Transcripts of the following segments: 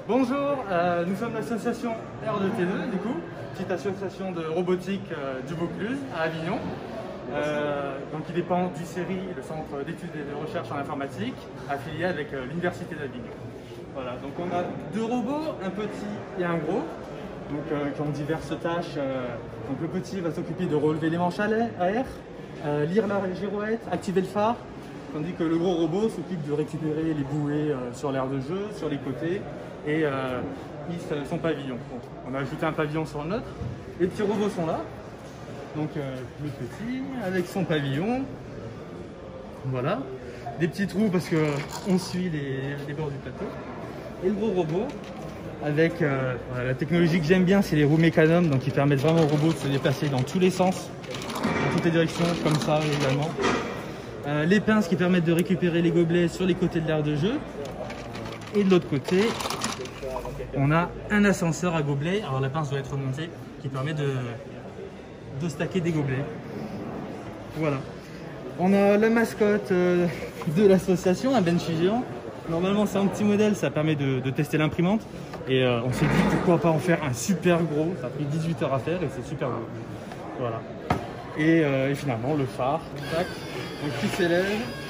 Bonjour, nous sommes l'association R2T2, du coup, petite association de robotique du Vaucluse à Avignon. Donc il dépend d'ICERI, le centre d'études et de recherche en informatique, affilié avec l'université d'Avignon. Voilà, donc on a deux robots, un petit et un gros, donc, qui ont diverses tâches. Donc le petit va s'occuper de relever les manches à air, lire la girouette, activer le phare, tandis que le gros robot s'occupe de récupérer les bouées sur l'aire de jeu, sur les côtés, et hisse son pavillon. Bon, on a ajouté un pavillon sur le nôtre. Les petits robots sont là. Donc le petit avec son pavillon. Voilà. Des petits trous parce qu'on suit les bords du plateau. Et le gros robot avec la technologie que j'aime bien, c'est les roues mécanomes, donc qui permettent vraiment au robot de se déplacer dans tous les sens, dans toutes les directions, comme ça également. Les pinces qui permettent de récupérer les gobelets sur les côtés de l'aire de jeu. Et de l'autre côté, on a un ascenseur à gobelets. Alors la pince doit être remontée, qui permet de stacker des gobelets. Voilà. On a la mascotte de l'association, un benchy géant. Normalement c'est un petit modèle, ça permet de tester l'imprimante. Et on s'est dit pourquoi pas en faire un super gros. Ça a pris 18 heures à faire et c'est super gros. Voilà. Et finalement le phare, tac, donc qui s'élève.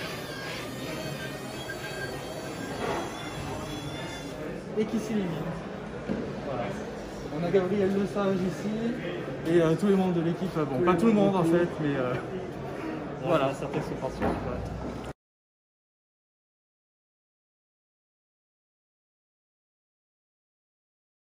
Et qui s'illumine. Voilà. On a Gabriel Lesage ici et tous les membres de l'équipe. Bon, pas tout le monde en fait, mais voilà. Certaines sont parties.